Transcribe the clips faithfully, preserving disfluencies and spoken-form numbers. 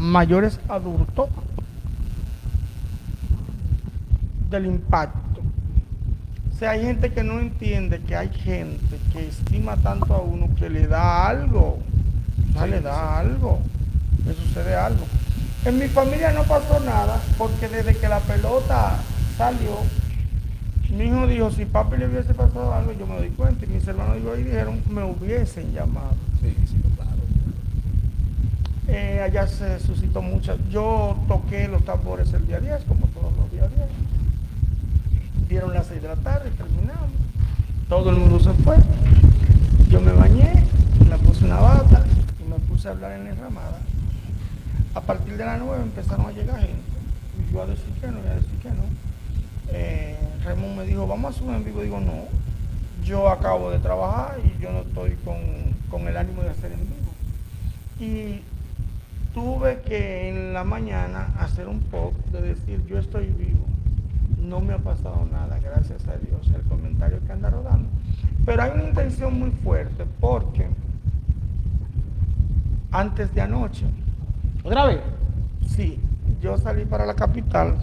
mayores adultos del impacto. O sea, hay gente que no entiende que hay gente que estima tanto a uno que le da algo, o sea, sí, le da sí. algo, le sucede algo. En mi familia no pasó nada, porque desde que la pelota salió, mi hijo dijo, si papi le hubiese pasado algo, yo me doy cuenta, y mis hermanos y dijeron, me hubiesen llamado. Sí, sí, claro. Eh, allá se suscitó muchas. Yo toqué los tambores el día diez, como todos los días diez. Dieron las seis de la tarde, terminamos. Todo el mundo se fue. Yo me bañé, me puse una bata y me puse a hablar en la enramada. A partir de las nueve empezaron a llegar gente. Y yo a decir que no, y a decir que no. Eh, Raymond me dijo, vamos a subir en vivo. Digo, no, yo acabo de trabajar y yo no estoy con, con el ánimo de hacer en vivo. Y tuve que en la mañana hacer un post de decir, yo estoy vivo. No me ha pasado nada, gracias a Dios, el comentario que anda rodando. Pero hay una intención muy fuerte, porque antes de anoche... ¿Otra vez? Sí, yo salí para la capital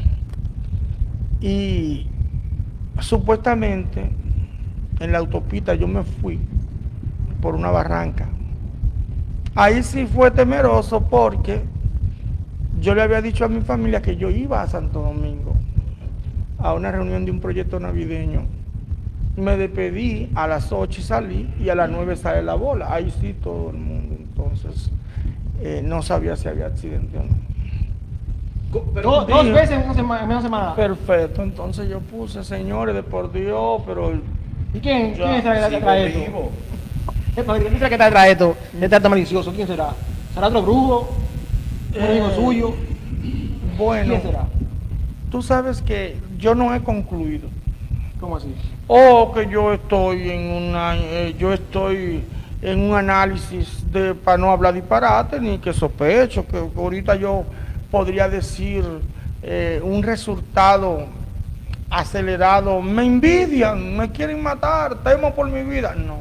y supuestamente en la autopista yo me fui por una barranca. Ahí sí fue temeroso porque yo le había dicho a mi familia que yo iba a Santo Domingo a una reunión de un proyecto navideño. Me despedí a las ocho y salí, y a las nueve sale la bola. Ahí sí todo el mundo, entonces eh, no sabía si había accidente o no. Pero dos, dos veces en una semana, en una semana. Perfecto, entonces yo puse, señores, de por Dios, pero... ¿Y quién, ya, ¿quién será que trae esto? Vivo. ¿Quién será que trae esto? Este acto malicioso, ¿quién será? ¿Será otro brujo? ¿Un amigo Eh, suyo? Bueno, ¿Quién será? tú sabes que yo no he concluido. ¿Cómo así? O que yo estoy en una, eh, yo estoy en un análisis de, para no hablar disparate, ni que sospecho, que ahorita yo podría decir eh, un resultado acelerado. Me envidian, me quieren matar, temo por mi vida. No.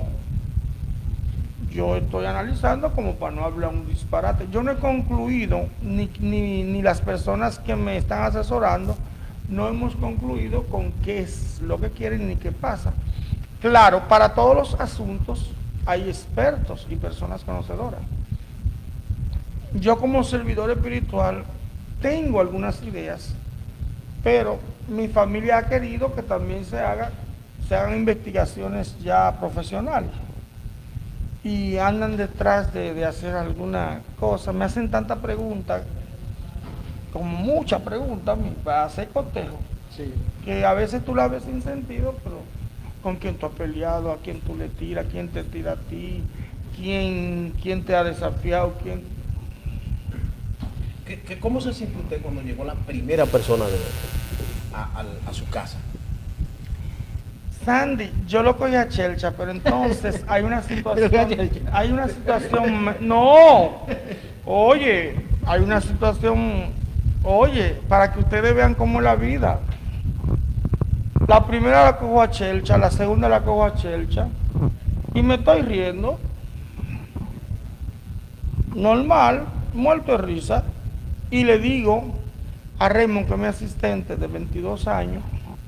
Yo estoy analizando como para no hablar un disparate. Yo no he concluido, ni, ni, ni las personas que me están asesorando, no hemos concluido con qué es lo que quieren ni qué pasa. Claro, para todos los asuntos hay expertos y personas conocedoras. Yo como servidor espiritual tengo algunas ideas, pero mi familia ha querido que también se haga, se hagan investigaciones ya profesionales. Y andan detrás de, de hacer alguna cosa. Me hacen tanta pregunta, como mucha pregunta a mí, para hacer cotejo, Sí. que a veces tú la ves sin sentido, pero con quién tú has peleado, a quién tú le tiras, quién te tira a ti, quién, quién te ha desafiado, quién... ¿Qué, qué, ¿Cómo se siente usted cuando llegó la primera persona de, a, a, a su casa? Sandy, yo lo cogí a Chelcha, pero entonces hay una situación, hay una situación, no, oye, hay una situación, oye, para que ustedes vean cómo es la vida. La primera la cojo a Chelcha, la segunda la cojo a Chelcha, y me estoy riendo, normal, muerto de risa, y le digo a Raymond, que es mi asistente de veintidós años,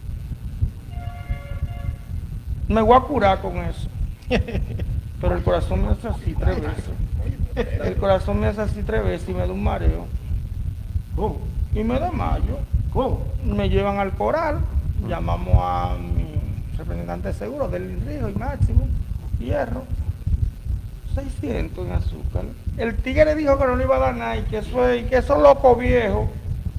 me voy a curar con eso. Pero el corazón me hace así tres veces. El corazón me hace así tres veces y me da un mareo. ¿Cómo? Y me desmayo. ¿Cómo? Me llevan al coral, llamamos a mi representante de seguro, del Rijo y Máximo, Hierro, seiscientos en azúcar. El tigre dijo que no le iba a dar nada y que eso es, y que eso es loco viejo.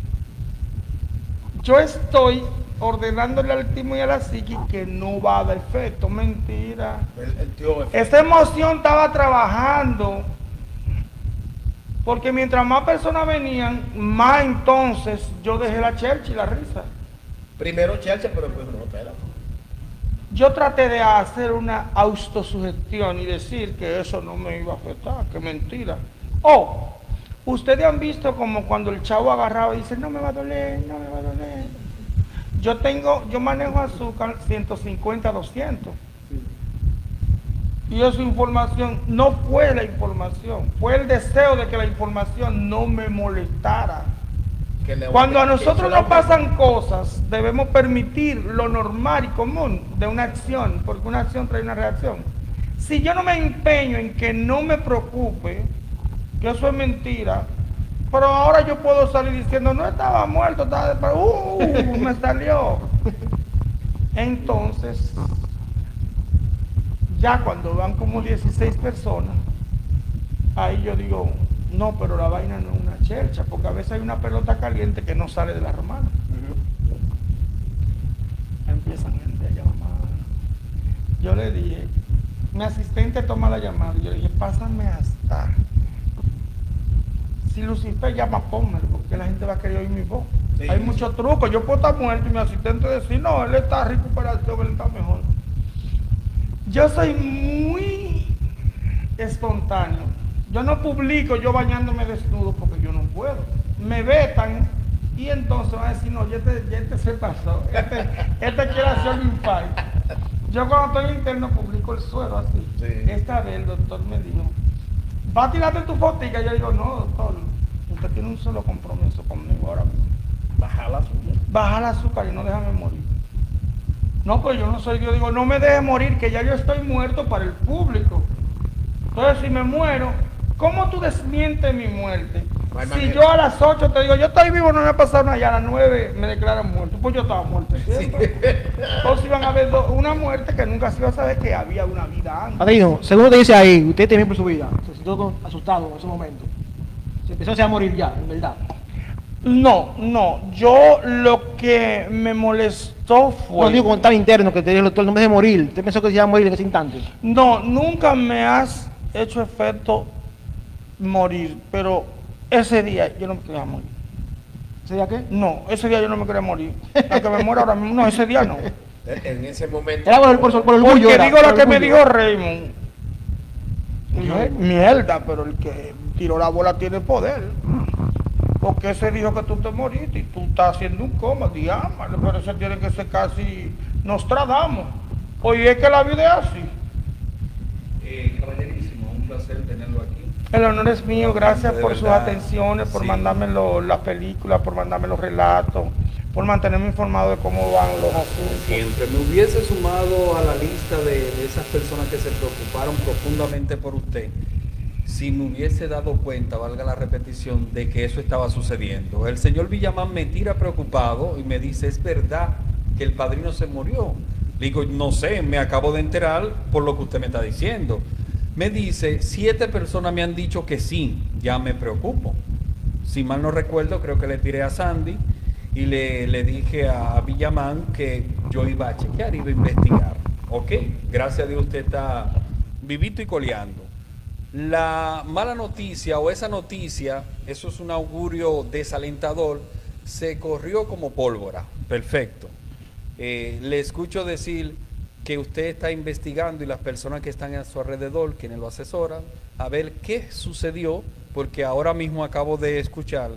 Yo estoy ordenándole al timo y a la psiqui que no va a dar efecto. Mentira. El, el tío efecto. Esa emoción estaba trabajando, porque mientras más personas venían, más entonces yo dejé la chercha y la risa. Primero Chelsea, pero después no, espera. Yo traté de hacer una autosugestión y decir que eso no me iba a afectar, que mentira. Oh, ustedes han visto como cuando el chavo agarraba y dice, no me va a doler, no me va a doler. Yo tengo, yo manejo azúcar ciento cincuenta, doscientos. Y esa información no fue la información, fue el deseo de que la información no me molestara. Que le- Cuando a que- nosotros que nos se- pasan cosas, debemos permitir lo normal y común de una acción, porque una acción trae una reacción. Si yo no me empeño en que no me preocupe, que eso es mentira, pero ahora yo puedo salir diciendo, no estaba muerto, estaba de... ¡Uh! Me salió. Entonces, ya cuando van como dieciséis personas, ahí yo digo, no, pero la vaina no es una chercha, porque a veces hay una pelota caliente que no sale de la romana. Empiezan gente a llamar. Yo le dije, mi asistente toma la llamada, y yo le dije, pásame hasta. Si Lucifer llama, pónmelo, porque la gente va a querer oír mi voz. Sí, Hay sí. muchos trucos, yo puedo estar muerto y mi asistente decir, no, él está en recuperación, él está mejor. Yo soy muy espontáneo. Yo no publico yo bañándome desnudo porque yo no puedo. Me vetan y entonces van a decir, no, ya este, ya este se pasó. Este, este quiere hacer un infarto. Yo cuando estoy interno publico el suelo así. Sí. Esta vez el doctor me dijo, ¿va a tirarte tu fotica? Yo digo, no, doctor, usted tiene un solo compromiso conmigo ahora mismo. Bajar la azúcar. Bajar el azúcar y no déjame morir. No, pues yo no soy Dios, digo, no me deje morir, que ya yo estoy muerto para el público. Entonces, si me muero, ¿cómo tú desmientes mi muerte? No hay Si manera. yo a las ocho te digo, yo estoy vivo, no me ha pasado nada, y a las nueve me declaran muerto, pues yo estaba muerto siempre. Entonces iban a haber do- una muerte que nunca se iba a saber que había una vida antes. Padrino, según te dice ahí, usted temió por su vida, se sintió con- asustado en ese momento. Se empezó a morir ya, en verdad. No, no, yo lo que me molestó fue... No digo como estaba interno, que te dijo el doctor, no me deje morir. Usted pensó que se iba a morir en ese instante. No, nunca me has hecho efecto morir, pero ese día yo no me quería morir. ¿Ese día qué? No, ese día yo no me quería morir. Aunque me muera ahora mismo, no, ese día no. En ese momento. Era por el, por, el- por el Porque orgullo. era, digo por lo el que me orgullo. dijo Raymond. Dijo, ¿Qué? mierda, pero el que tiró la bola tiene poder. Porque ese dijo que tú te moriste y tú estás haciendo un coma, diámale, pero ese tiene que ser casi Nostradamus. Oye, es que la vida es así. Eh, caballerísimo, un placer tenerlo aquí. El honor es mío, gracias De por sus verdad, atenciones, por sí. mandarme lo- las películas, por mandarme los relatos, por mantenerme informado de cómo van los asuntos. Siempre me hubiese sumado a la lista de, de esas personas que se preocuparon profundamente por usted si me hubiese dado cuenta, valga la repetición, de que eso estaba sucediendo. El señor Villamán me tira preocupado y me dice, es verdad que el padrino se murió. Le digo, no sé, me acabo de enterar por lo que usted me está diciendo. Me dice, siete personas me han dicho que sí, ya me preocupo. Si mal no recuerdo, creo que le tiré a Sandy y le, le dije a Villamán que yo iba a chequear, iba a investigar. Ok, gracias a Dios usted está vivito y coleando. La mala noticia o esa noticia, eso es un augurio desalentador, se corrió como pólvora. Perfecto. Eh, le escucho decir que usted está investigando y las personas que están a su alrededor, quienes lo asesoran, a ver qué sucedió, porque ahora mismo acabo de escuchar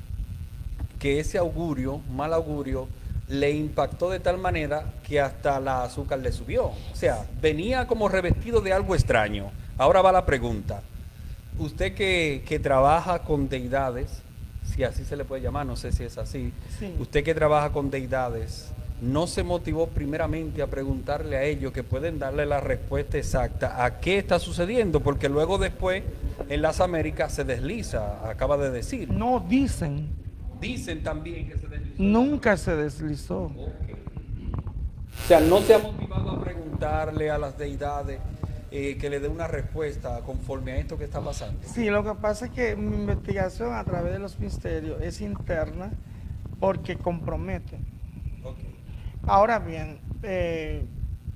que ese augurio, mal augurio, le impactó de tal manera que hasta la azúcar le subió. O sea, venía como revestido de algo extraño. Ahora va la pregunta. Usted que, que trabaja con deidades, si así se le puede llamar, no sé si es así. Sí. Usted que trabaja con deidades, ¿no se motivó primeramente a preguntarle a ellos que pueden darle la respuesta exacta a qué está sucediendo? Porque luego después en las Américas se desliza, acaba de decir. No dicen, Dicen también que se deslizó. nunca se deslizó. Ok. O sea, no se ha motivado a preguntarle a las deidades eh, que le dé una respuesta conforme a esto que está pasando. Sí, lo que pasa es que mi investigación a través de los misterios es interna porque compromete. Ok. Ahora bien, eh,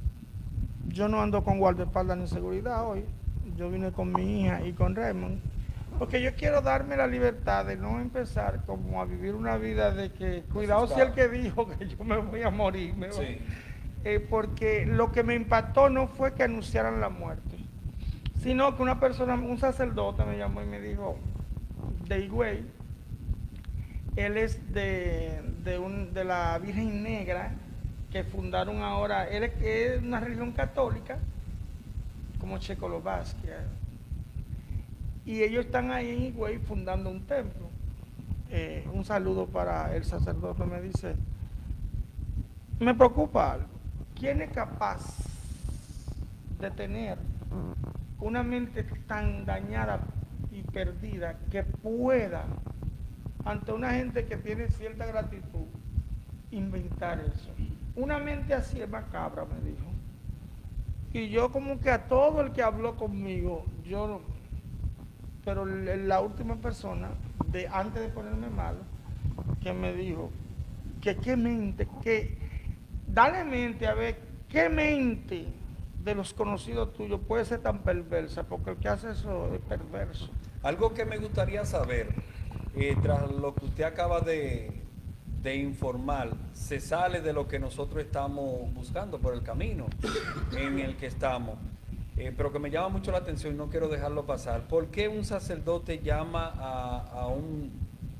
yo no ando con guardaespaldas ni seguridad hoy. Yo vine con mi hija y con Raymond, porque yo quiero darme la libertad de no empezar como a vivir una vida de que, cuidado si el que dijo que yo me voy a morir, me voy. Sí. Eh, porque lo que me impactó no fue que anunciaran la muerte, sino que una persona, un sacerdote me llamó y me dijo, de Higüey, él es de, de, un, de la Virgen Negra, que fundaron ahora, él es, es una religión católica, como Checoslovaquia. Y ellos están ahí en Higüey fundando un templo. Eh, un saludo para el sacerdote, me dice, me preocupa algo. ¿Quién es capaz de tener una mente tan dañada y perdida que pueda, ante una gente que tiene cierta gratitud, inventar eso? Una mente así es macabra, me dijo. Y yo como que a todo el que habló conmigo, yo no, pero la última persona, de, antes de ponerme malo, que me dijo que qué mente, que dale mente a ver qué mente de los conocidos tuyos puede ser tan perversa, porque el que hace eso es perverso. Algo que me gustaría saber, eh, tras lo que usted acaba de, de informar, se sale de lo que nosotros estamos buscando por el camino en el que estamos, eh, pero que me llama mucho la atención y no quiero dejarlo pasar. ¿Por qué un sacerdote llama a, a un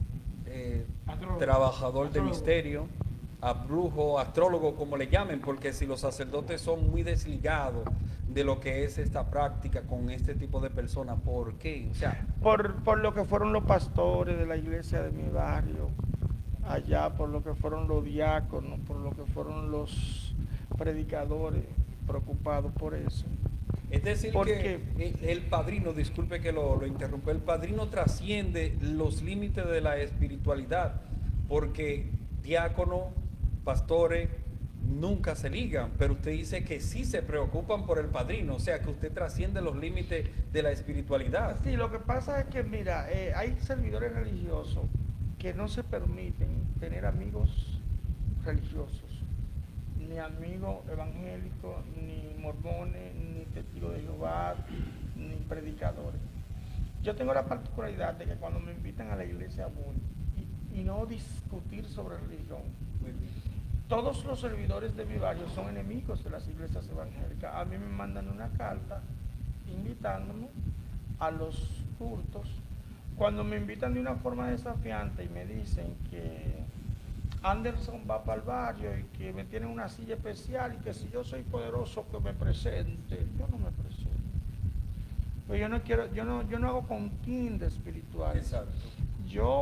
eh, trabajador de Astrólogo. misterio, a brujo, astrólogo, como le llamen? Porque si los sacerdotes son muy desligados de lo que es esta práctica con este tipo de personas, ¿por qué? O sea, Por, por lo que fueron los pastores de la iglesia de mi barrio, allá, por lo que fueron los diáconos, por lo que fueron los predicadores preocupados por eso. es decir Porque que el, el padrino, disculpe que lo, lo interrumpa, el padrino trasciende los límites de la espiritualidad, porque diácono, pastores, nunca se ligan, pero usted dice que sí se preocupan por el padrino, o sea que usted trasciende los límites de la espiritualidad. Sí, lo que pasa es que, mira, eh, hay servidores religiosos que no se permiten tener amigos religiosos, ni amigos evangélicos, ni mormones, ni testigos de Jehová, ni predicadores. Yo tengo la particularidad de que cuando me invitan a la iglesia voy y, y no discutir sobre religión. Muy bien. Todos los servidores de mi barrio son enemigos de las iglesias evangélicas. A mí me mandan una carta invitándome a los cultos. Cuando me invitan de una forma desafiante y me dicen que Anderson va para el barrio y que me tiene una silla especial y que si yo soy poderoso que me presente, yo no me presento. Pues yo no quiero, yo no, yo no hago contienda espiritual. Exacto. Yo,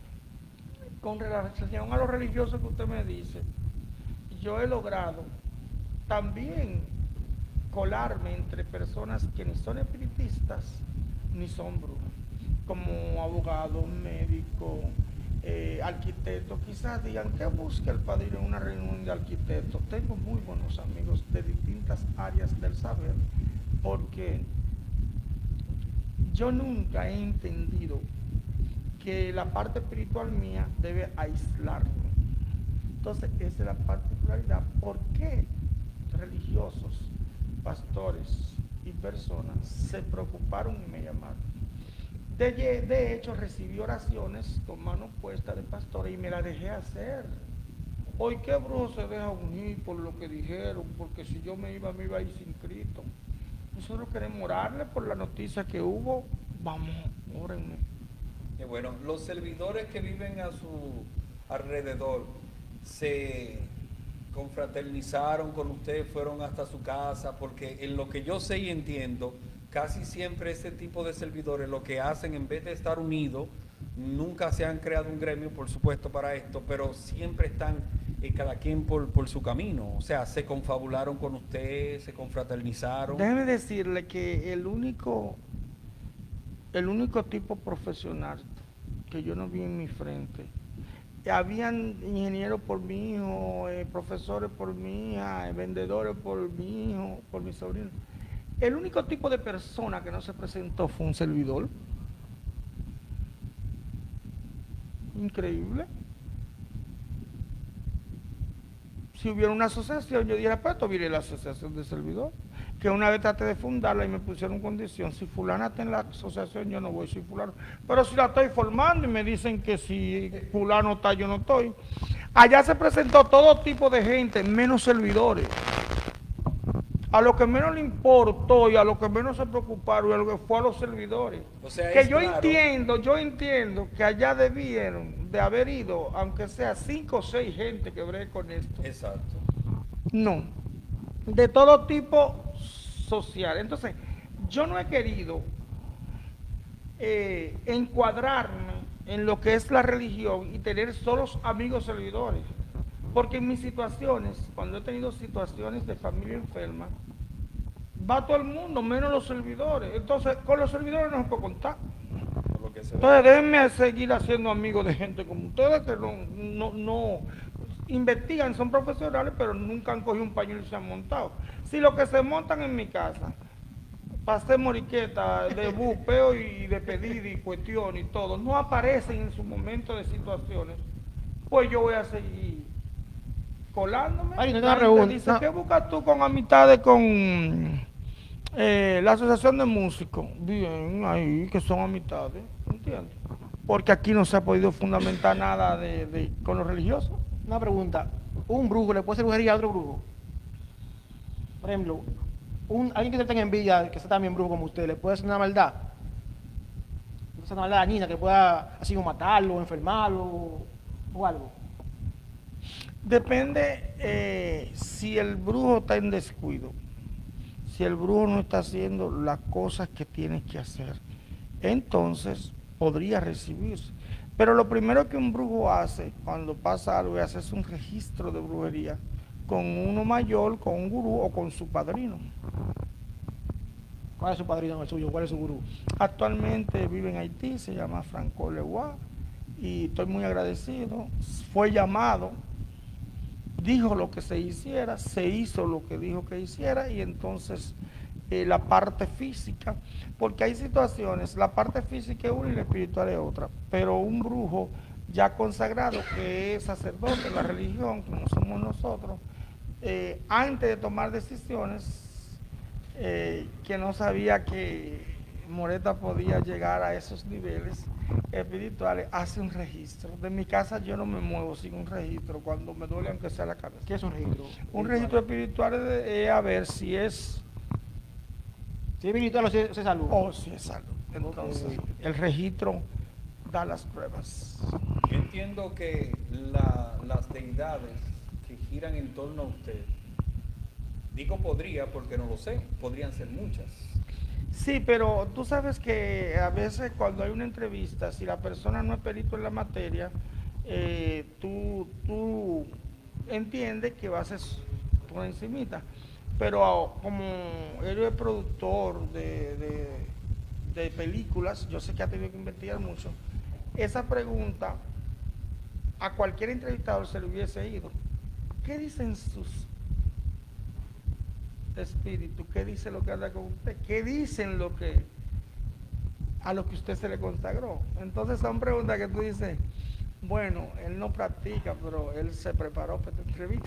con relación a lo religioso que usted me dice, yo he logrado también colarme entre personas que ni son espiritistas ni son brujos, como abogado, médico, eh, arquitecto. Quizás digan, ¿qué busca el padrino en una reunión de arquitectos? Tengo muy buenos amigos de distintas áreas del saber, porque yo nunca he entendido que la parte espiritual mía debe aislarme. Entonces, esa es la particularidad. ¿Por qué religiosos, pastores y personas se preocuparon y me llamaron? De, de hecho, recibí oraciones con mano puesta de pastores y me la dejé hacer. Hoy, ¿qué brujo se deja unir por lo que dijeron? Porque si yo me iba, me iba a ir sin Cristo. Nosotros queremos orarle por la noticia que hubo. Vamos, órenme. Y bueno, los servidores que viven a su alrededor se confraternizaron con usted, fueron hasta su casa, porque en lo que yo sé y entiendo, casi siempre este tipo de servidores lo que hacen, en vez de estar unidos, nunca se han creado un gremio, por supuesto, para esto, pero siempre están eh, cada quien por, por su camino. O sea, se confabularon con usted, se confraternizaron. Déjeme decirle que el único, el único tipo profesional que yo no vi en mi frente, habían ingenieros por mi hijo, eh, profesores por mi hija, eh, vendedores por mi hijo, por mi sobrino. El único tipo de persona que no se presentó fue un servidor. Increíble. Si hubiera una asociación, yo diría, pues esto viene la asociación de servidor, que una vez traté de fundarla y me pusieron condición, si fulana está en la asociación, yo no voy, si fulano, pero si la estoy formando y me dicen que si fulano está, yo no estoy. Allá se presentó todo tipo de gente, menos servidores. A lo que menos le importó y a lo que menos se preocuparon y a lo que fue a los servidores. O sea, que es yo claro. entiendo, yo entiendo que allá debieron de haber ido, aunque sea cinco o seis gente que bregue con esto. Exacto. No, de todo tipo social. Entonces, yo no he querido eh, encuadrarme en lo que es la religión y tener solos amigos servidores. Porque en mis situaciones, cuando he tenido situaciones de familia enferma, va todo el mundo, menos los servidores. Entonces, con los servidores no se puede contar. Por lo que se ve. Entonces, déjenme seguir haciendo amigos de gente como ustedes que no, no, no investigan, son profesionales, pero nunca han cogido un pañuelo y se han montado. Si lo que se montan en mi casa, pasé moriqueta de bupeo y de pedido y cuestión y todo, no aparecen en su momento de situaciones, pues yo voy a seguir colándome. Ay, no te La una gente pregunta. dice, No. ¿qué buscas tú con amistades con eh, la asociación de músicos? Bien, ahí que son amistades, ¿entiendes? Porque aquí no se ha podido fundamentar nada de, de, con los religiosos. Una pregunta. ¿Un brujo le puede hacer brujería a otro brujo? Por ejemplo, un, alguien que te tenga envidia, que sea también brujo como usted, ¿le puede hacer una maldad? Una maldad dañina que pueda así como matarlo, enfermarlo o algo. Depende eh, si el brujo está en descuido, si el brujo no está haciendo las cosas que tiene que hacer, entonces podría recibirse. Pero lo primero que un brujo hace cuando pasa algo es hacerse un registro de brujería con uno mayor, con un gurú o con su padrino. ¿Cuál es su padrino, el suyo? ¿Cuál es su gurú? Actualmente vive en Haití, se llama Franco Leguá y estoy muy agradecido. Fue llamado, dijo lo que se hiciera, se hizo lo que dijo que hiciera y entonces eh, la parte física, porque hay situaciones, la parte física es una y la espiritual es otra, pero un brujo ya consagrado que es sacerdote de la religión, como somos nosotros, eh, antes de tomar decisiones, eh, que no sabía que Moreta podía llegar a esos niveles espirituales, hace un registro. De mi casa yo no me muevo sin un registro cuando me duele aunque sea la cabeza. ¿Qué es un registro? Un registro espiritual es, de- es a ver si es Si es espiritual o si es, si es salud. o si es salud. Entonces, Ok. el registro da las pruebas. Yo entiendo que la- las deidades que giran en torno a usted, digo podría porque no lo sé, podrían ser muchas. Sí, pero tú sabes que a veces cuando hay una entrevista, si la persona no es perito en la materia, eh, tú, tú entiendes que vas a ser por encimita. Pero como él es productor de, de, de películas, yo sé que ha tenido que investigar mucho, esa pregunta a cualquier entrevistador se le hubiese ido. ¿Qué dicen sus espíritu? ¿Qué dice lo que anda con usted? ¿Qué dicen lo que a lo que usted se le consagró? Entonces son preguntas que tú dices, bueno, él no practica, pero él se preparó para esta entrevista.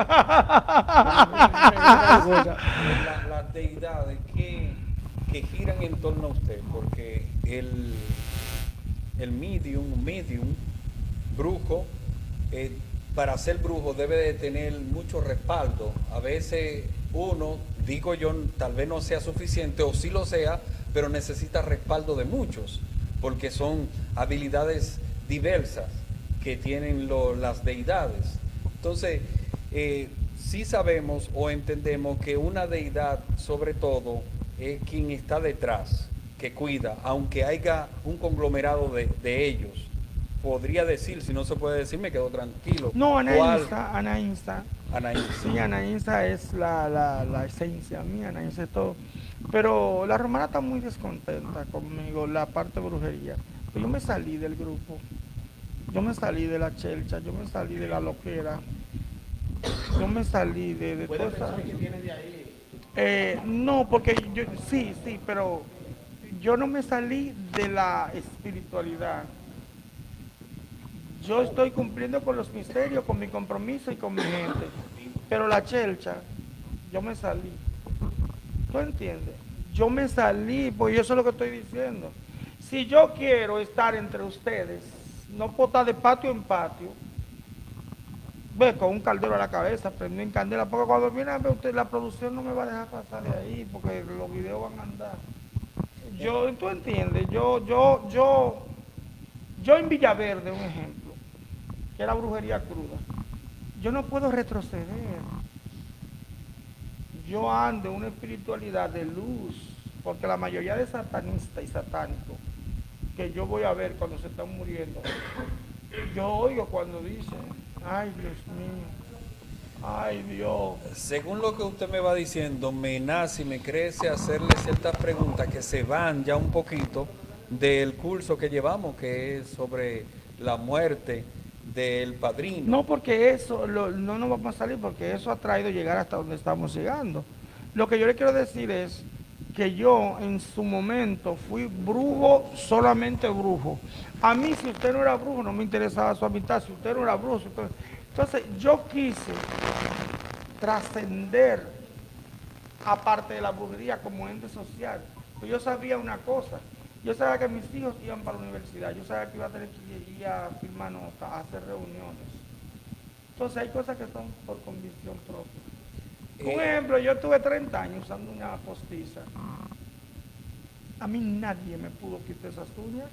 La- las deidades que, que giran en torno a usted, porque el, el medium, medium, brujo, eh, para ser brujo debe de tener mucho respaldo. A veces uno, digo yo, tal vez no sea suficiente o sí lo sea, pero necesita respaldo de muchos, porque son habilidades diversas que tienen lo- las deidades. Entonces, eh, sí sabemos o entendemos que una deidad, sobre todo, es quien está detrás, que cuida, aunque haya un conglomerado de, de ellos. Podría decir, si no se puede decir, me quedo tranquilo. No, ¿Cuál? Anaísta, Anaísta. Anaísta. Sí, Anaísta es la, la, la esencia mía, Anaísta es todo. Pero la romana está muy descontenta conmigo, la parte de brujería. Pues yo me salí del grupo, yo me salí de la chelcha, yo me salí de la loquera, yo me salí de, de ¿Puede todas esas- pensar que viene de ahí? Eh, no, porque yo, sí, sí, pero yo no me salí de la espiritualidad. Yo estoy cumpliendo con los misterios, con mi compromiso y con mi gente. Pero la chelcha, yo me salí. ¿Tú entiendes? Yo me salí, pues eso es lo que estoy diciendo. Si yo quiero estar entre ustedes, no puedo estar de patio en patio, ve, con un caldero a la cabeza, prendí en candela, porque cuando viene a ver usted, la producción no me va a dejar pasar de ahí, porque los videos van a andar. Yo, tú entiendes, yo, yo, yo, yo en Villaverde, un ejemplo, que era brujería cruda, yo no puedo retroceder. Yo ando en una espiritualidad de luz, porque la mayoría de satanistas y satánicos que yo voy a ver cuando se están muriendo, yo oigo cuando dicen, ay Dios mío, ay Dios. Según lo que usted me va diciendo, me nace y me crece hacerle ciertas preguntas que se van ya un poquito del curso que llevamos, que es sobre la muerte del padrino. No, porque eso, lo, no nos vamos a salir, porque eso ha traído llegar hasta donde estamos llegando. Lo que yo le quiero decir es que yo en su momento fui brujo, solamente brujo. A mí, si usted no era brujo, no me interesaba su amistad. Si usted no era brujo, si usted... entonces yo quise trascender, aparte de la brujería, como ente social. Pero yo sabía una cosa, yo sabía que mis hijos iban para la universidad, yo sabía que iba a tener que ir a firmar notas, a hacer reuniones. Entonces hay cosas que son por convicción propia. Por ejemplo, yo tuve treinta años usando una postiza. A mí nadie me pudo quitar esas uñas.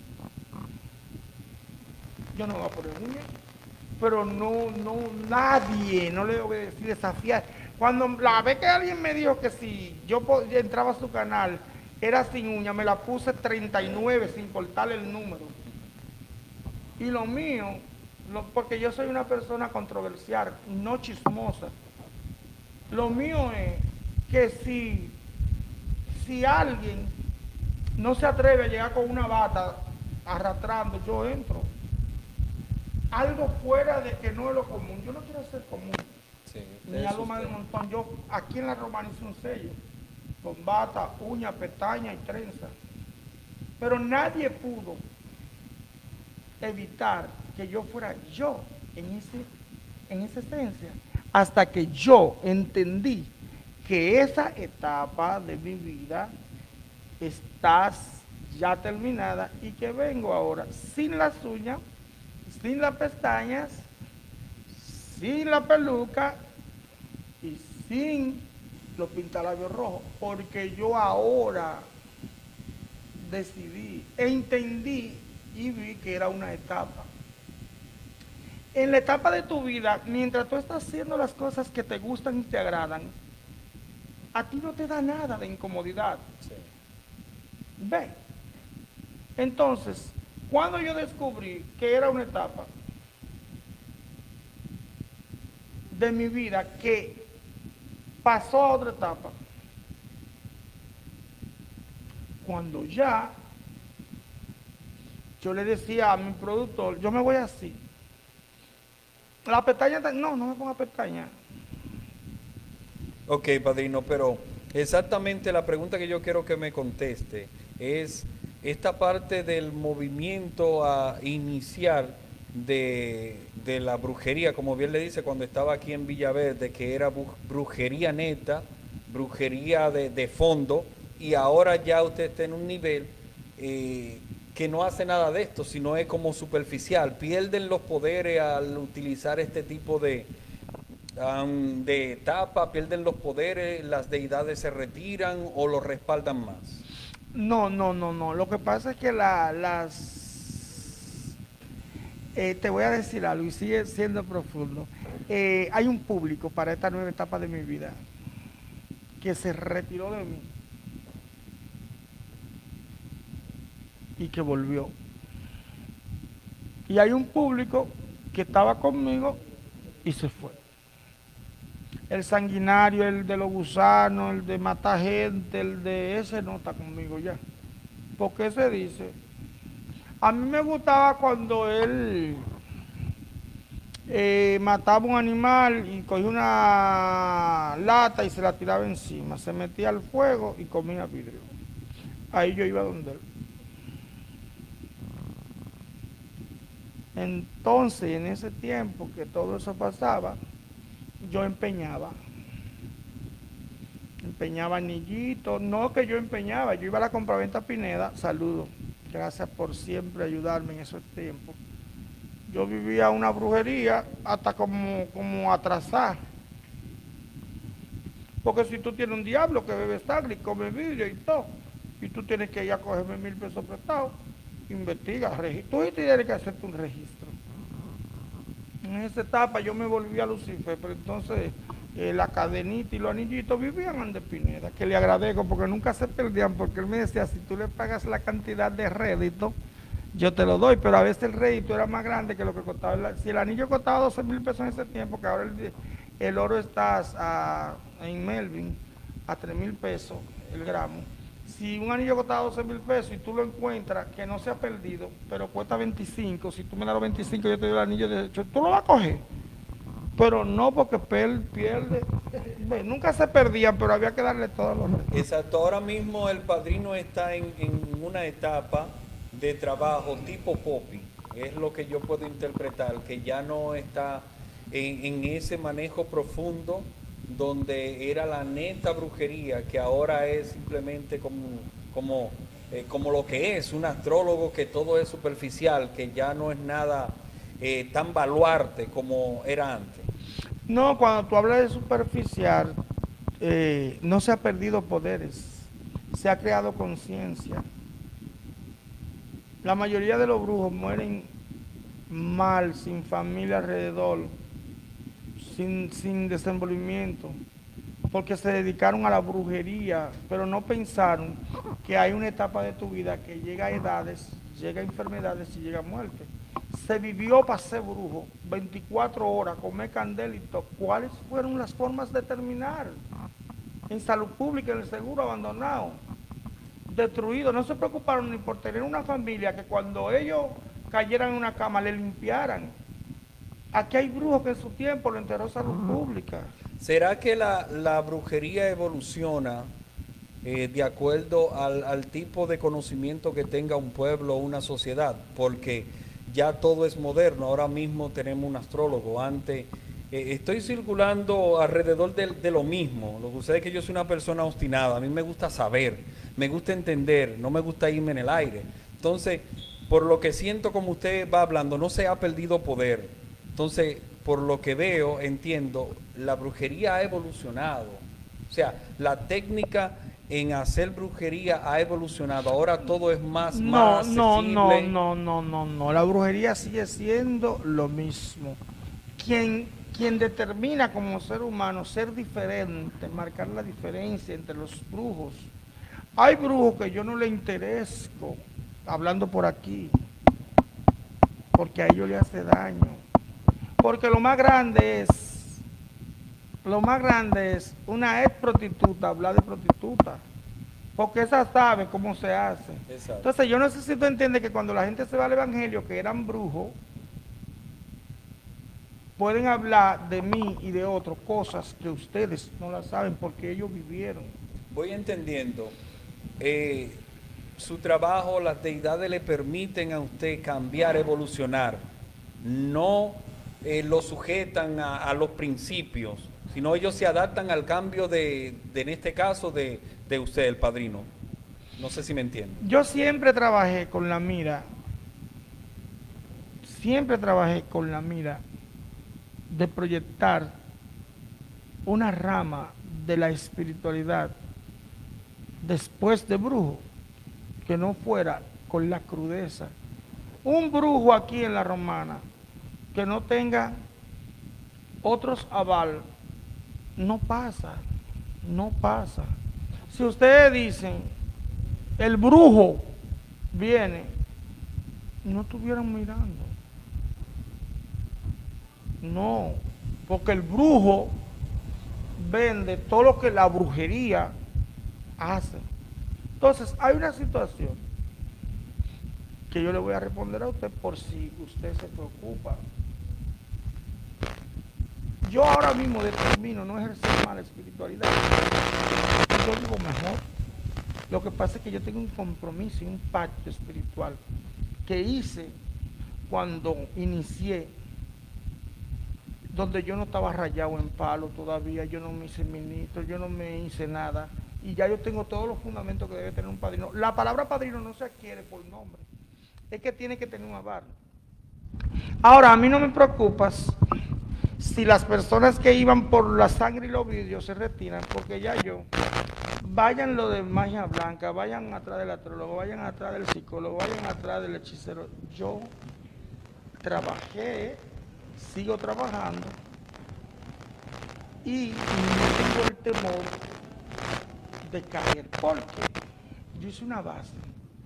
Yo no voy a poner uñas. Pero no, no, nadie, no le voy a decir desafiar. Cuando la vez que alguien me dijo que si yo entraba a su canal era sin uña, me la puse treinta y nueve sin cortarle el número. Y lo mío, lo, porque yo soy una persona controversial, no chismosa. Lo mío es que si, si alguien no se atreve a llegar con una bata arrastrando, yo entro. Algo fuera de que no es lo común. Yo no quiero ser común, sí, ni algo más de montón. Yo aquí en la Romana hice un sello, con bata, uña, pestaña y trenza. Pero nadie pudo evitar que yo fuera yo en, ese, en esa esencia. Hasta que yo entendí que esa etapa de mi vida está ya terminada y que vengo ahora sin las uñas, sin las pestañas, sin la peluca y sin los pintalabios rojos, porque yo ahora decidí, entendí y vi que era una etapa. En la etapa de tu vida, mientras tú estás haciendo las cosas que te gustan y te agradan, a ti no te da nada de incomodidad. Sí. Ve. Entonces, cuando yo descubrí que era una etapa de mi vida que pasó a otra etapa, cuando ya yo le decía a mi productor, yo me voy así. La pestaña, no, no me ponga pestaña. Ok, padrino, pero exactamente la pregunta que yo quiero que me conteste es esta parte del movimiento a iniciar de, de la brujería, como bien le dice cuando estaba aquí en Villaverde, que era brujería neta, brujería de, de fondo, y ahora ya usted está en un nivel eh, que no hace nada de esto, sino es como superficial. Pierden los poderes al utilizar este tipo de, um, de etapa, pierden los poderes, las deidades se retiran o los respaldan más. No, no, no, no. Lo que pasa es que la, las... Eh, te voy a decir algo y sigue siendo profundo. Eh, hay un público para esta nueva etapa de mi vida que se retiró de mí y que volvió. Y hay un público que estaba conmigo y se fue. El sanguinario, el de los gusanos, el de matar gente, el de ese no está conmigo ya. Porque se dice, a mí me gustaba cuando él eh, mataba un animal y cogía una lata y se la tiraba encima, se metía al fuego y comía vidrio. Ahí yo iba donde él. Entonces, en ese tiempo que todo eso pasaba, yo empeñaba. Empeñaba anillitos. No que yo empeñaba, yo iba a la compraventa Pineda. Saludos. Gracias por siempre ayudarme en esos tiempos. Yo vivía una brujería hasta como, como atrasar. Porque si tú tienes un diablo que bebe sangre y come vidrio y todo, y tú tienes que ir a cogerme mil pesos prestados, investiga, tú tienes que hacerte un registro. En esa etapa yo me volví a Lucifer, pero entonces eh, la cadenita y los anillitos vivían en de Pineda, que le agradezco porque nunca se perdían, porque él me decía, si tú le pagas la cantidad de rédito, yo te lo doy, pero a veces el rédito era más grande que lo que costaba. El, si el anillo costaba doce mil pesos en ese tiempo, que ahora el, el oro está a, en Melvin a tres mil pesos el gramo. Si un anillo costaba doce mil pesos y tú lo encuentras que no se ha perdido, pero cuesta veinticinco, si tú me das los veinticinco yo te doy el anillo de hecho, tú lo vas a coger. Pero no porque per, pierde, nunca se perdían, pero había que darle todos los restos. Exacto, ahora mismo el padrino está en, en una etapa de trabajo tipo Poppy, es lo que yo puedo interpretar, que ya no está en, en ese manejo profundo donde era la neta brujería, que ahora es simplemente como, como, eh, como lo que es, un astrólogo, que todo es superficial, que ya no es nada eh, tan baluarte como era antes. No, cuando tú hablas de superficial, eh, no se ha perdido poderes, se ha creado conciencia. La mayoría de los brujos mueren mal, sin familia alrededor, sin, sin desenvolvimiento, porque se dedicaron a la brujería, pero no pensaron que hay una etapa de tu vida que llega a edades, llega a enfermedades y llega a muerte. Se vivió para ser brujo, veinticuatro horas, comer candelito. ¿Cuáles fueron las formas de terminar? En salud pública, en el seguro, abandonado, destruido. No se preocuparon ni por tener una familia que cuando ellos cayeran en una cama le limpiaran. Aquí hay brujos que en su tiempo lo enterró salud pública. ¿Será que la, la brujería evoluciona eh, de acuerdo al, al tipo de conocimiento que tenga un pueblo o una sociedad? Porque ya todo es moderno, ahora mismo tenemos un astrólogo. Antes, eh, estoy circulando alrededor de, de lo mismo. Lo que sucede es que yo soy una persona obstinada, a mí me gusta saber, me gusta entender, no me gusta irme en el aire. Entonces, por lo que siento como usted va hablando, no se ha perdido poder. Entonces, por lo que veo, entiendo, la brujería ha evolucionado. O sea, la técnica en hacer brujería ha evolucionado. Ahora todo es más, No, más no, no, accesible. no, no, no, no. La brujería sigue siendo lo mismo. Quien, quien determina como ser humano ser diferente, marcar la diferencia entre los brujos. Hay brujos que yo no le interesco, hablando por aquí, porque a ellos le hace daño. Porque lo más grande es, lo más grande es una ex prostituta hablar de prostituta. Porque esa sabe cómo se hace. Exacto. Entonces yo no sé si tú entiendes que cuando la gente se va al evangelio, que eran brujos, pueden hablar de mí y de otros cosas que ustedes no las saben porque ellos vivieron. Voy entendiendo. Eh, su trabajo, las deidades le permiten a usted cambiar, evolucionar. No eh, lo sujetan a, a los principios, sino ellos se adaptan al cambio de, de en este caso, de, de usted, el padrino. No sé si me entiende. Yo siempre trabajé con la mira, siempre trabajé con la mira de proyectar una rama de la espiritualidad después de brujo, que no fuera con la crudeza. Un brujo aquí en la Romana que no tenga otros aval, no pasa, no pasa. Si ustedes dicen, el brujo viene, no estuvieran mirando. No, porque el brujo vende todo lo que la brujería hace. Entonces, hay una situación que yo le voy a responder a usted por si usted se preocupa. Yo ahora mismo determino no ejercer más la espiritualidad. Yo vivo mejor. Lo que pasa es que yo tengo un compromiso y un pacto espiritual que hice cuando inicié, donde yo no estaba rayado en palo todavía, yo no me hice ministro, yo no me hice nada, y ya yo tengo todos los fundamentos que debe tener un padrino. La palabra padrino no se adquiere por nombre, es que tiene que tener un aval. Ahora, a mí no me preocupa si las personas que iban por la sangre y los vidrios se retiran, porque ya yo, vayan lo de magia blanca, vayan atrás del astrólogo, vayan atrás del psicólogo, vayan atrás del hechicero. Yo trabajé, sigo trabajando y no tengo el temor de caer, porque yo hice una base.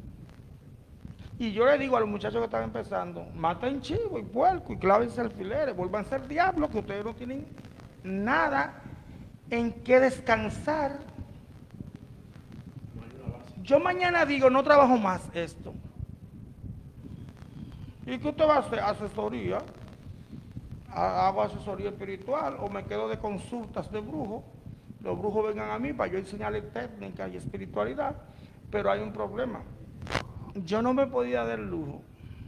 Y yo le digo a los muchachos que están empezando, maten chivo y puerco y clávense alfileres, vuelvan a ser diablos, que ustedes no tienen nada en qué descansar. Yo mañana digo, no trabajo más esto. ¿Y qué usted va a hacer? Asesoría. Hago asesoría espiritual o me quedo de consultas de brujos. Los brujos vengan a mí para yo enseñarles técnica y espiritualidad, pero hay un problema. Yo no me podía dar el lujo,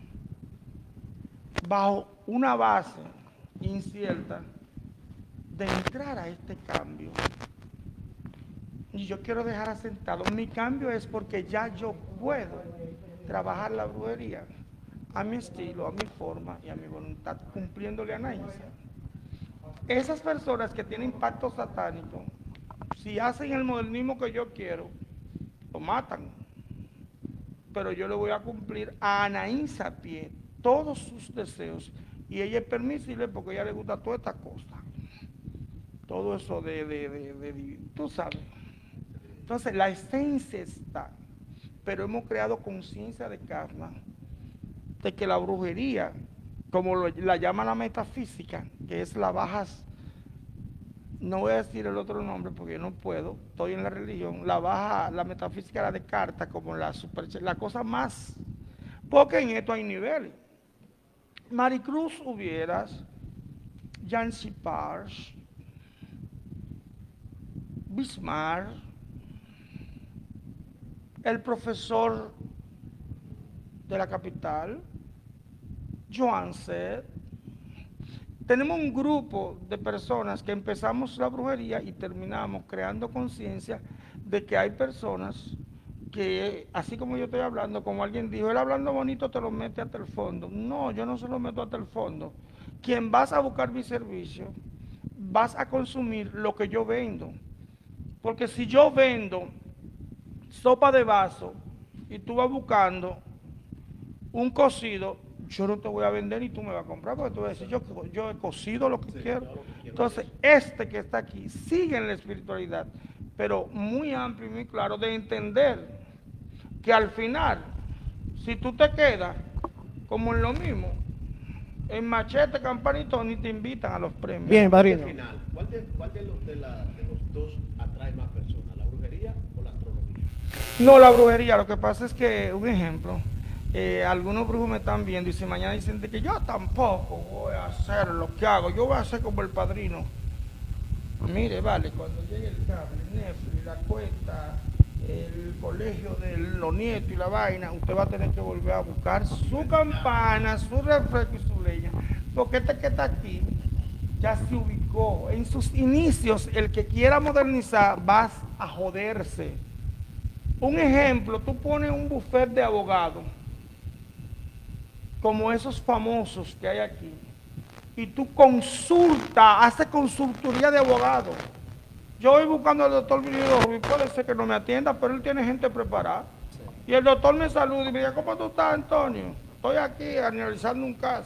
bajo una base incierta, de entrar a este cambio. Y yo quiero dejar asentado, mi cambio es porque ya yo puedo trabajar la brujería a mi estilo, a mi forma y a mi voluntad, cumpliéndole a Anaísa. Esas personas que tienen pacto satánico, si hacen el modernismo que yo quiero, lo matan. Pero yo le voy a cumplir a Anaísa a pie todos sus deseos y ella es permisible porque a ella le gusta toda esta cosa. Todo eso de, de, de, de, de tú sabes. Entonces la esencia está, pero hemos creado conciencia de karma, de que la brujería, como lo, la llama la metafísica, que es la bajas, no voy a decir el otro nombre porque no puedo, estoy en la religión, la baja, la metafísica la de carta como la super, la cosa más, porque en esto hay niveles. Maricruz Hubieras, Yancy Pars, Bismarck, el profesor de la capital, Joan Seth. Tenemos un grupo de personas que empezamos la brujería y terminamos creando conciencia de que hay personas que, así como yo estoy hablando, como alguien dijo, él hablando bonito te lo mete hasta el fondo. No, yo no se lo meto hasta el fondo. Quien vas a buscar mi servicio, vas a consumir lo que yo vendo. Porque si yo vendo sopa de vaso y tú vas buscando un cocido, yo no te voy a vender y tú me vas a comprar, porque tú vas a decir, yo, yo he cocido lo que sí, quiero. Claro, que Entonces, este que está aquí sigue en la espiritualidad, pero muy amplio y muy claro, de entender que al final, si tú te quedas como en lo mismo, en Machete, Campanito, ni te invitan a los premios. Bien, padrino. Final, ¿cuál, de, cuál de, los, de, la, de los dos atrae más personas, la brujería o la astrología? No, la brujería, lo que pasa es que, un ejemplo, Eh, algunos brujos me están viendo y si mañana dicen de que yo tampoco voy a hacer lo que hago, yo voy a hacer como el padrino. Mire, vale, cuando llegue el cable, Netflix, la cuenta, el colegio de los nietos y la vaina, usted va a tener que volver a buscar su campana, su refresco y su leña, porque este que está aquí ya se ubicó. En sus inicios, el que quiera modernizar vas a joderse. Un ejemplo, tú pones un buffet de abogados como esos famosos que hay aquí, y tú consultas, haces consultoría de abogados. Yo voy buscando al doctor Vinido Ruiz, puede ser que no me atienda, pero él tiene gente preparada. Sí. Y el doctor me saluda y me dice, ¿cómo tú estás, Antonio? Estoy aquí analizando un caso.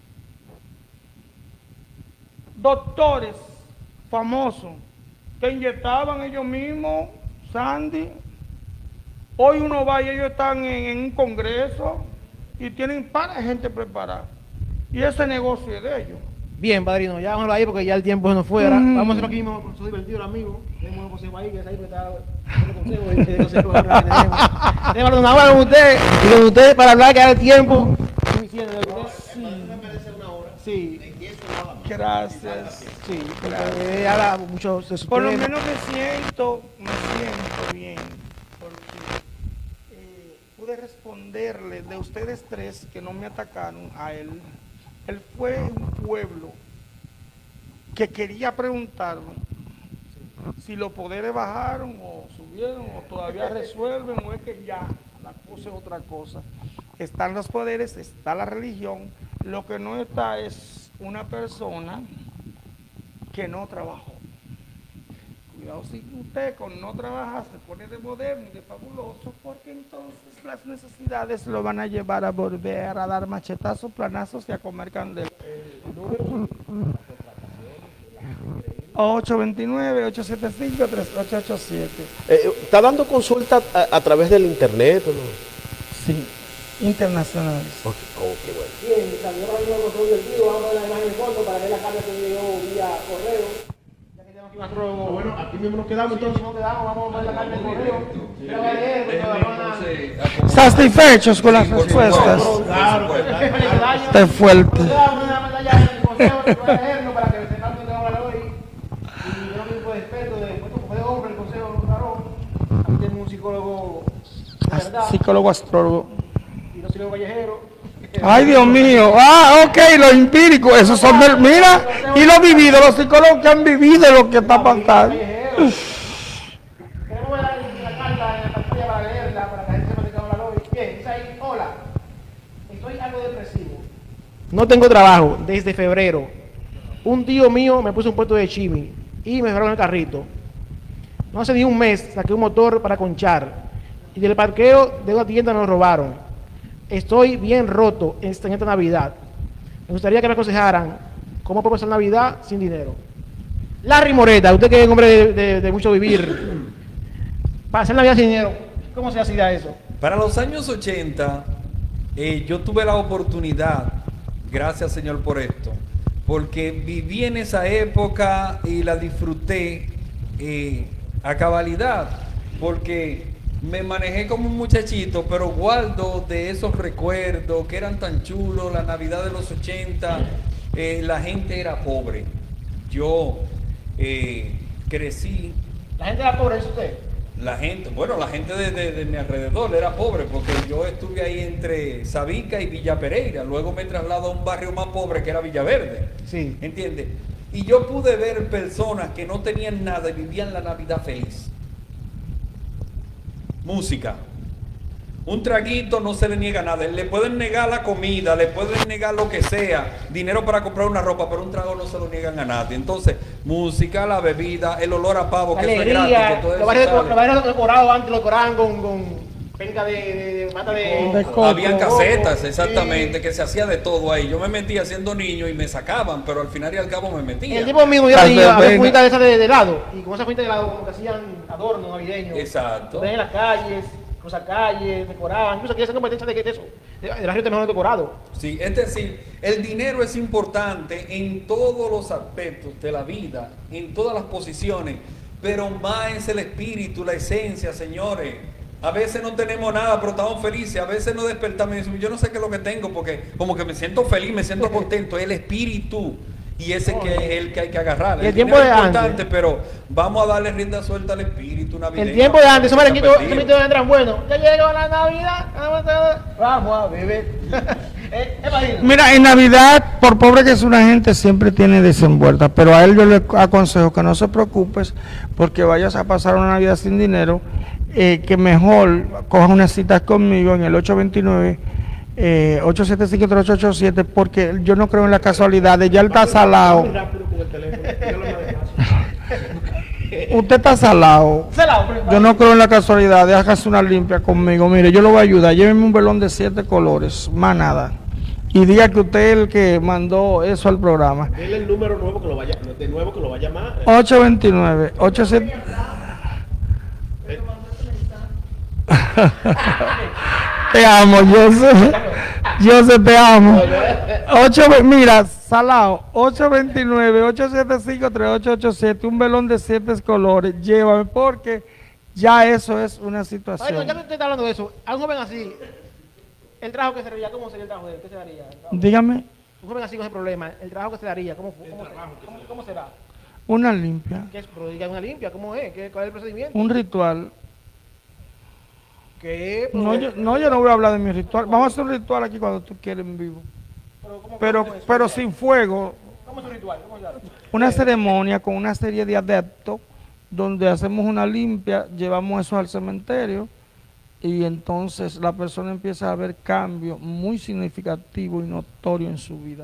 Doctores famosos que inyectaban ellos mismos, Sandy. Hoy uno va y ellos están en, en un congreso y tienen para gente preparada. Y ese negocio es de ellos. Bien, padrino, ya vámonos ahí porque ya el tiempo se nos fue. Mm. Vamos a hacer aquí mismo, con su divertido amigo. Tenemos un consejo ahí que está ahí, que está dando consejos. Y consejo que tenemos. Tenemos una hora con usted y con usted para hablar que haga el tiempo. Sí. Me merece una hora. Sí. Gracias. Sí, porque habla mucho de su Por lo tema. menos me siento, me siento bien. Pude responderle de ustedes tres que no me atacaron a él. Él fue un pueblo que quería preguntarme si los poderes bajaron o subieron o todavía resuelven o es que ya la cosa es otra cosa. Están los poderes, está la religión, lo que no está es una persona que no trabajó. Cuidado si usted con no trabajar se pone de moderno y de fabuloso, porque entonces las necesidades lo van a llevar a volver a dar machetazos, planazos y a comer candela. ocho dos nueve, ocho siete cinco, tres ocho ocho siete. Eh, ¿Está dando consulta a, a través del internet o no? Sí, internacionales. Ok, ok, bueno. Bien, también vamos a hacer un control del tío, vamos a ver la imagen de fondo para que la carga se envió vía correo. Ya que tenemos aquí un astrólogo. Bueno, aquí mismo nos quedamos entonces. Nos quedamos, vamos a ver la carga de correo. La voy a leer, porque la van a... ¿Satisfechos con las respuestas? Claro, Está fuerte. Una medalla en el consejo, que voy a leerlo para que se sepan que tengo que hablar hoy. Y yo mismo de respeto, de, como de hombre, el consejo de un varón. Aquí tengo un psicólogo de verdad, Psicólogo astrólogo. y no psicólogo callejero. Ay, Dios mío. Ah, ok, lo empírico. Esos son del. Mira, y lo vivido, los psicólogos que han vivido lo que está pasando. Queremos ver la carta en la pantalla para leerla, para que la gente sepa de qué vamos a hablar hoy. Bien, dice ahí, hola, estoy algo depresivo. No tengo trabajo desde febrero. Un tío mío me puso un puesto de chimi y me dejaron el carrito. No hace ni un mes saqué un motor para conchar y del parqueo de una tienda nos robaron. Estoy bien roto en esta, en esta Navidad. Me gustaría que me aconsejaran cómo puedo pasar Navidad sin dinero. Larry Moreta, usted que es un hombre de, de, de mucho vivir, para hacer Navidad sin dinero, ¿cómo se hacía eso? Para los años ochenta, eh, yo tuve la oportunidad, gracias Señor por esto, porque viví en esa época y la disfruté eh, a cabalidad, porque me manejé como un muchachito, pero guardo de esos recuerdos que eran tan chulos, la Navidad de los ochenta, eh, la gente era pobre. Yo eh, crecí. La gente era pobre, ¿es usted? La gente, bueno, la gente de, de, de mi alrededor era pobre, porque yo estuve ahí entre Sabica y Villa Pereira. Luego me trasladó a un barrio más pobre que era Villaverde. Sí. ¿Entiendes? Y yo pude ver personas que no tenían nada y vivían la Navidad feliz. Música. Un traguito no se le niega nada. Le pueden negar la comida, le pueden negar lo que sea, dinero para comprar una ropa, pero un trago no se lo niegan a nadie. Entonces, música, la bebida, el olor a pavo, La que eso es alegría, gratis, que todo los eso barrios sale. los barrios decorados antes lo decoraban con, con penca de, de, de mata de... De coco. Habían casetas, Sí. exactamente, que se hacía de todo ahí. Yo me metía siendo niño y me sacaban, pero al final y al cabo me En metía. el tiempo mismo yo Tal había vez, funitas de esas de, de helado, y con esas funitas de helado como que hacían adornos navideños. Exacto. Ven en las calles, cruzar calles, decoraban, incluso aquí hacen competencias de, de eso, de, de la gente mejor decorado. Sí, es decir, el dinero es importante en todos los aspectos de la vida, en todas las posiciones, pero más es el espíritu, la esencia, señores. A veces no tenemos nada, pero estamos felices. A veces nos despertamos y decimos, yo no sé qué es lo que tengo, porque como que me siento feliz, me siento contento. Es el espíritu. Y ese que es el que hay que agarrar. Y el tiempo dinero de es importante, antes. pero vamos a darle rienda suelta al espíritu navideño. El tiempo de antes, esos Vamos a merenguitos, esos perder. merenguitos entran buenos. Ya llegó la Navidad, vamos a beber. eh, imagínate. Mira, en Navidad, por pobre que es una gente, siempre tiene desenvuelta, pero a él yo le aconsejo que no se preocupes porque vayas a pasar una Navidad sin dinero, eh, que mejor cojas una cita conmigo en el ocho dos nueve, eh, ocho siete cinco, tres ocho ocho siete, porque yo no creo en la casualidad, ya él está salado. Muy rápido con el teléfono. Yo lo hago caso. Usted está salado. Salado, pero- Yo no creo en la casualidad, déjase una limpia conmigo. Mire, yo lo voy a ayudar. Lléveme un velón de siete colores, más nada. Y diga que usted es el que mandó eso al programa. Dile el número nuevo que lo vaya, de nuevo que lo va a llamar. ocho dos nueve, ocho siete... Te amo, yo sé. Yo sé, te amo. ocho, mira, salado, ocho dos nueve, ocho siete cinco, tres ocho ocho siete, un velón de siete colores. Llévame porque ya eso es una Bueno, situación. ya que usted está hablando de eso, a un joven así, el trabajo que se daría, ¿cómo sería el trabajo de él? ¿Qué se daría? Dígame, Un joven así con ese problema, el trabajo que se daría, ¿cómo, cómo, cómo, cómo será? una limpia, ¿Qué es? Pero diga una limpia, ¿cómo es? ¿Qué, ¿Cuál es el procedimiento? un ritual. ¿Qué? No yo, no, yo no voy a hablar de mi ritual. Vamos a hacer un ritual aquí cuando tú quieras en vivo. Pero, ¿cómo, Pero, cómo es eso? pero sin fuego. ¿Cómo es un ritual? ¿Cómo es eso? Una ceremonia con una serie de adeptos donde hacemos una limpia, llevamos eso al cementerio y entonces la persona empieza a ver cambios muy significativos y notorios en su vida.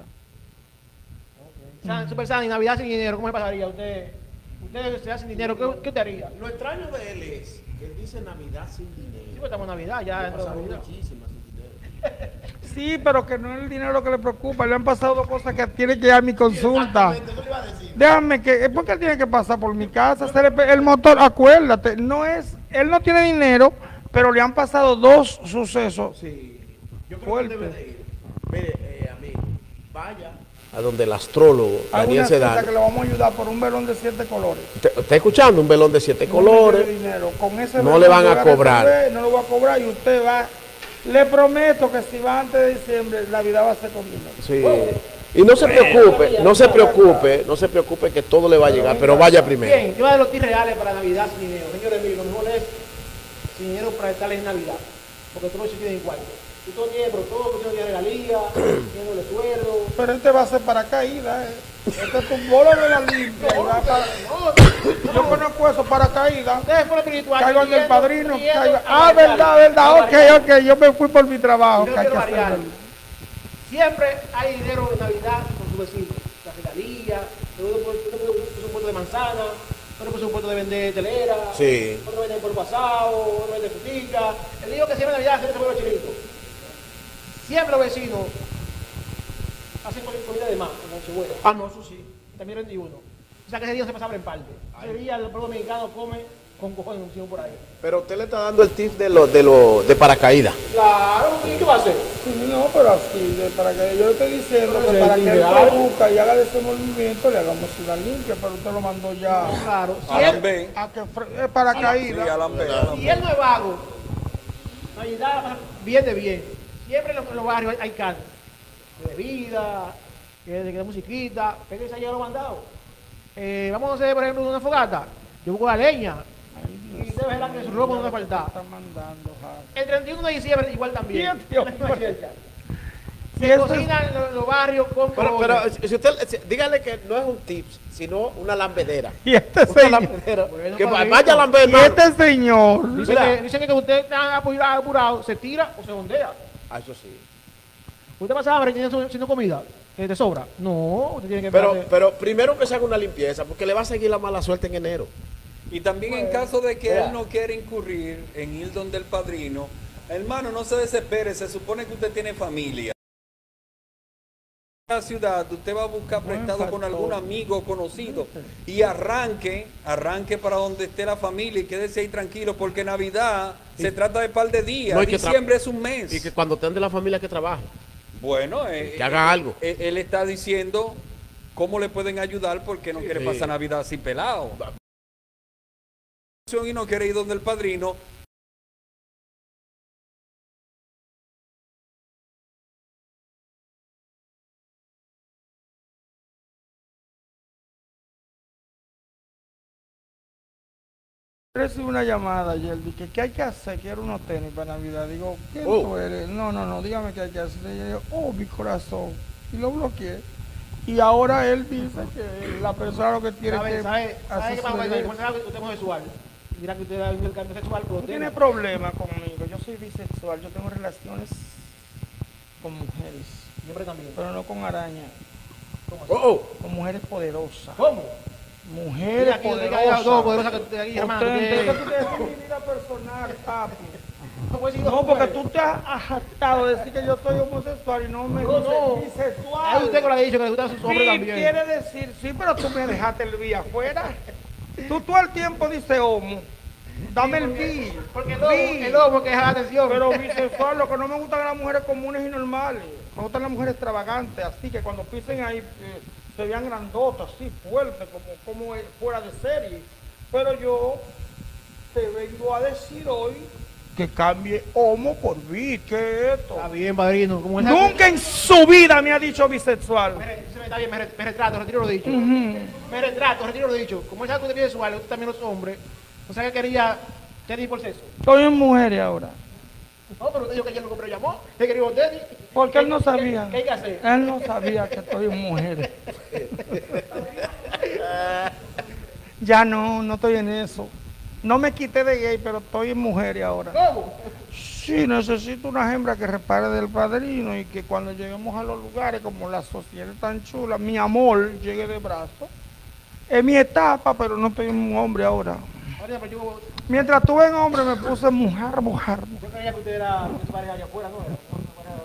San, Super San, y Navidad sin dinero, ¿cómo se pasaría? Usted, usted se hace sin dinero, ¿qué, qué te haría? Lo extraño de él es que él dice Navidad sin dinero. Sí, pues estamos en Navidad, ya Yo he dentro de pasado Navidad. muchísimas sin dinero. Sí, pero que no es el dinero lo que le preocupa. Le han pasado dos cosas que tiene que ir a mi consulta. Exactamente, eso le iba a decir. Déjame que, ¿por qué él tiene que pasar por mi casa? Se le pe- el motor, acuérdate, no es, él no tiene dinero, pero le han pasado dos sucesos. Sí, yo creo Fuerte. que debe de ir. Mire, eh, amigo, vaya a donde el astrólogo Hay Daniel una cita Sedano. que le vamos a ayudar por un velón de siete colores. ¿Te- ¿Está escuchando? Un velón de siete No colores. le debe dinero. Con ese No velón le van yo a voy cobrar. resolver, no lo voy a cobrar y usted va. Le prometo que si va antes de diciembre, la vida va a ser con dinero. Sí. Y no se preocupe, no se preocupe, no se preocupe que todo le va a llegar, pero vaya primero. Bien, yo voy a dar los tips reales para Navidad sin dinero. Señores, miren, lo mejor es sin dinero para estarles en Navidad. Porque todos se tienen igual. Y todo tiene, pero todo tiene tiene regalía, tiene el sueldo. Pero este va a ser paracaídas. Eh. Este es un bolo de la limpia. y va para- Yo conozco eso, paracaídas. Ustedes fueron espiritual. Caigo en el pidiendo, padrino. pidiendo, caigo- a Ah, variar, verdad, a verdad. variar. Ok, ok. Yo me fui por mi trabajo. Yo Que hay que quiero variar. hacerlo. Siempre hay dinero de Navidad con su vecino. La regalía, uno puso un puesto de manzana, otro puso un puesto de vender telera, Sí. otro vende por pasado, otro vende frutica. El digo que siempre en Navidad siempre se mueve chilito. Siempre los vecinos hacen comida de más, como Nochebuena. Ah, no, eso sí. También veintiuno. O sea que ese día se pasaba en parte. Ese día el pueblo mexicano come con cojones, un por ahí. Pero usted le está dando el tip de lo de lo de paracaídas. Claro, ¿y qué va a hacer? Sí, no, pero así, de- para que yo le estoy diciendo que Sí, para sí, que él claro. produzca y haga de ese movimiento le hagamos una limpia, pero usted lo mandó ya Claro. Si Alan él, B. a que fre- eh, paracaídas. Sí, Alan B, Alan si B. él no es vago, Navidad pasa bien de bien. Siempre en los, en los barrios hay, hay carne. De bebida, que de, que de musiquita, que se haya lo mandado. Eh, vamos a hacer, por ejemplo, una fogata. Yo busco la leña. Y usted verá que su ropa no me falta. Está mandando, ja. El treinta y uno de diciembre igual también. Dios, Dios, No es cierto. Si Se eso es- cocina en los, los barrios con Pero, pero colores. si usted, si- dígale que no es un tip, sino una lambedera. Y este Una señor, lambedera. Bueno, Que padrino. vaya a lamber, y hermano. este señor, Dicen que, dicen que usted está apurado, apurado, se tira o se ondea. Ah, eso sí. Usted pasa hambre y tiene su- haciendo comida, que te sobra. No, usted tiene que Pero, darle- pero primero que se haga una limpieza, porque le va a seguir la mala suerte en enero. Y también en caso de que Vea. él no quiera incurrir en ir donde el padrino, hermano, no se desespere, se supone que usted tiene familia. En la ciudad, usted va a buscar Buen prestado con factor. algún amigo conocido y arranque, arranque para donde esté la familia y quédese ahí tranquilo, porque Navidad se trata de par de días, No hay que tra- diciembre es un mes. Y que cuando estén de la familia que trabaje. Bueno, eh, Que haga eh, algo. eh, Él está diciendo cómo le pueden ayudar porque no quiere Sí. pasar Navidad así pelado. Y no quiere ir donde el padrino. recibí una llamada ayer, dije, ¿qué hay que hacer? Quiero unos tenis para Navidad. Digo, ¿quién Oh. tú eres? No, no, no, dígame qué hay que hacer. Y yo digo, oh, mi corazón. Y lo bloqueé. Y ahora él dice que la persona lo que tiene ¿Sabe, que sabe, sabe hacer qué su pasa? deber. Cuando sabe que usted es homosexual. Dirá que usted es el cambio sexual, pero No usted tiene no. problema conmigo. Yo soy bisexual. Yo tengo relaciones con mujeres, Mi hombre también. pero no con arañas. ¿Cómo así? Oh, oh. Con mujeres poderosas. ¿Cómo? Mujeres Mira, aquí, usted que haya dos poderosas. poderosas que usted aquí, Usted, hermano. entonces, usted- tú tienes mi vida personal, papi. No puede decir dos No, porque mujeres. tú te has jactado de decir que yo soy homosexual y no me No, dices no. bisexual. Ahí usted que lo ha dicho, que le gusta a sus hombres Sí, también. quiere decir, sí, pero tú me dejaste el bi afuera. Tú todo el tiempo dices homo. Dame el bi. Porque el lobo, Bi. el lobo que es la atención. Pero bisexual, lo que no me gustan es las mujeres comunes y normales. Me gustan las mujeres extravagantes, así que cuando pisen ahí eh, se vean grandotas, así, fuertes, como, como eh, fuera de serie. Pero yo te vengo a decir hoy que cambie homo por bi. ¿Qué es esto? Está bien, padrino. Como esa- Nunca en su vida me ha dicho bisexual. Me re- se me está bien, me, re- me retrato, retiro lo dicho. Ujú. Me retrato, retiro lo dicho. Como es algo que usted sexual, usted también los hombres. O sea que quería tenis por sexo. Estoy en mujeres ahora. No, pero usted dijo que ayer lo compró llamó. Que quería un tenis. Porque él no ¿Qué- sabía. ¿Qué, qué hay que hacer? Él no sabía que estoy en mujeres. Ya no, no estoy en eso. No me quité de gay, pero estoy en mujeres ahora. ¿Cómo? Sí, necesito una hembra que repare del padrino y que cuando lleguemos a los lugares, como la sociedad es tan chula, mi amor llegue de brazo. Es mi etapa, pero no estoy en un hombre ahora. Padrino, pero yo, Mientras estuve en hombre me puse mujer, mujer. yo creía que usted era que su pareja allá afuera, ¿no? Era una pareja